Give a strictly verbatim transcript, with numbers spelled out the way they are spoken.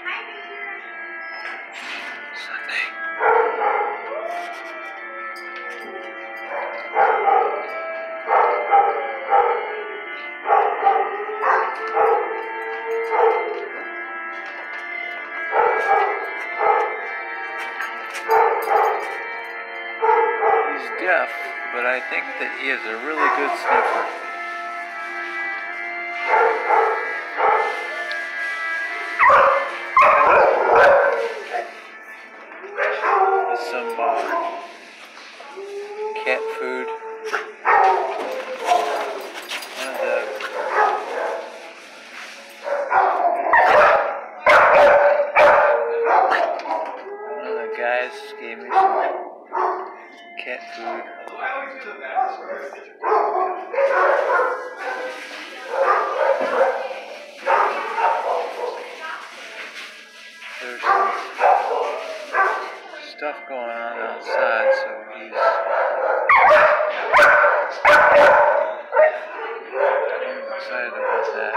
Sunday. He's deaf, but I think that he is a really good sniffer. Some uh, cat food. One of the one of the guys gave me some cat food. There's some stuff going on outside, so he's I'm excited about that.